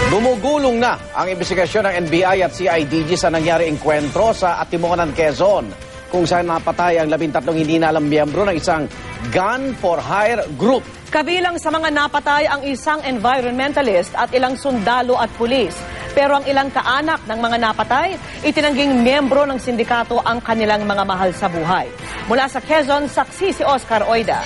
Dumugulong na ang investigasyon ng NBI at CIDG sa nangyari engkwentro sa Atimonan, Quezon, kung saan napatay ang 13 hindi na alam miyembro ng isang gun for hire group. Kabilang sa mga napatay ang isang environmentalist at ilang sundalo at pulis. Pero ang ilang kaanak ng mga napatay, itinangging miyembro ng sindikato ang kanilang mga mahal sa buhay. Mula sa Quezon, saksi si Oscar Oida.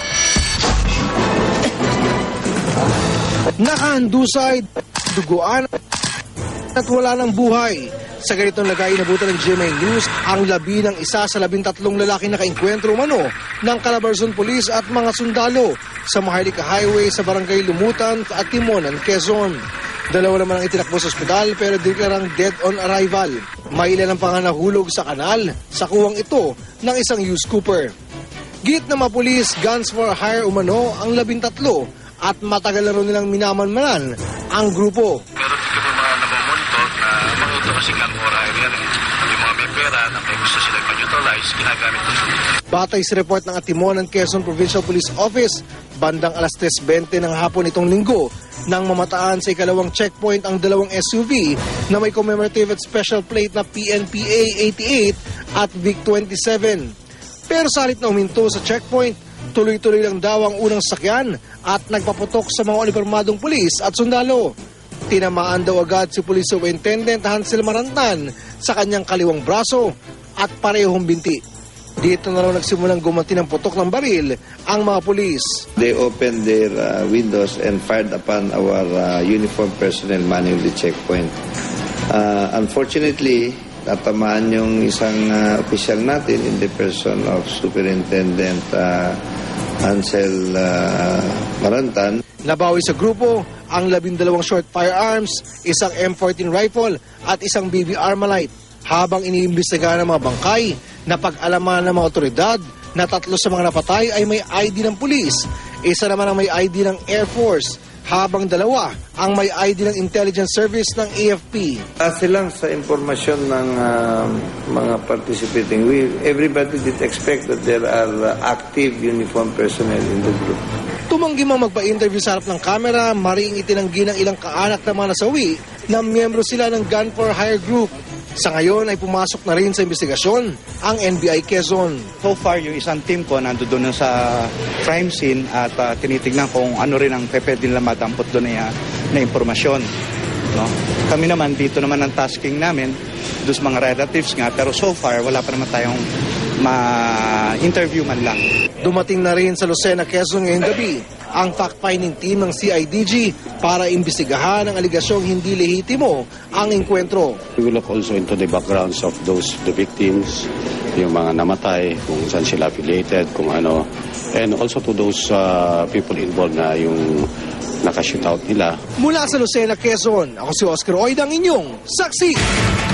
Nakahandusay, duguan at wala ng buhay. Sa ganitong lagay, inabutan ng GMA News ang 11 sa 13 lalaki na kaengkwentro umano ng Calabarzon Police at mga sundalo sa Maharlika Highway sa Barangay Lumutan at Timonan, Quezon. Dalawa naman ang itinakbo sa ospital pero deklarang dead on arrival. May ilan ang panganahulog sa kanal sa kuwang ito ng isang used cooper. Git na mga pulis, guns for hire umano ang 13 at matagal na rin nilang minamanmanan ang grupo. Meron din kami mga namumonitor na mga ito kasi gang or hire yan. Yung mga may pera na may gusto sila pa-neutralize, ginagamit ko. Batay sa report ng Atimonan Quezon Provincial Police Office, bandang alas 3:20 ng hapon itong linggo, nang mamataan sa ikalawang checkpoint ang dalawang SUV na may commemorative at special plate na PNPA 88 at VIC 27. Pero sa halip na uminto sa checkpoint, tuloy-tuloy lang daw ang unang sakyan at nagpaputok sa mga uniformadong pulis at sundalo. Tinamaan daw agad si Police Superintendent Hansel Marantan sa kanyang kaliwang braso at parehong binti. Dito na raw nagsimulang gumanti ng putok ng baril ang mga pulis. They opened their windows and fired upon our uniformed personnel manning the checkpoint. Unfortunately, natamaan yung isang opisyal natin in the person of Superintendent Hansel Marantan. Nabawi sa grupo ang 12 short firearms, isang M14 rifle at isang BB Armalite. Habang iniimbestigahan ng mga bangkay, napag-alaman ng mga otoridad na 3 sa mga napatay ay may ID ng pulis, isa naman ang may ID ng Air Force, habang 2 ang may ID ng Intelligence Service ng AFP. Kasi lang sa impormasyon ng mga participating, everybody did expect that there are active uniformed personnel in the group. Tumanggi mang magpa-interview sa harap ng kamera, maring itinanggi ng ilang kaanak na mga nasawi na miyembro sila ng Gun for Hire Group. Sa ngayon ay pumasok na rin sa investigasyon ang NBI Quezon. So far, yung isang team ko nandoon sa crime scene at tinitignan kung ano rin ang pwede nila madampot doon na impormasyon. No? Kami naman, dito naman ang tasking namin, doon sa mga relatives nga, pero so far, wala pa naman tayong ma-interview man lang. Dumating na rin sa Lucena, Quezon ngayong gabi ang fact-finding team ng CIDG para imbestigahan ang aligasyong hindi lehitimo ang engkwentro. We will look also into the backgrounds of the victims, yung mga namatay, kung saan sila affiliated, kung ano, and also to those people involved na yung naka-shootout nila. Mula sa Lucena, Quezon, ako si Oscar Oida, ang inyong saksi.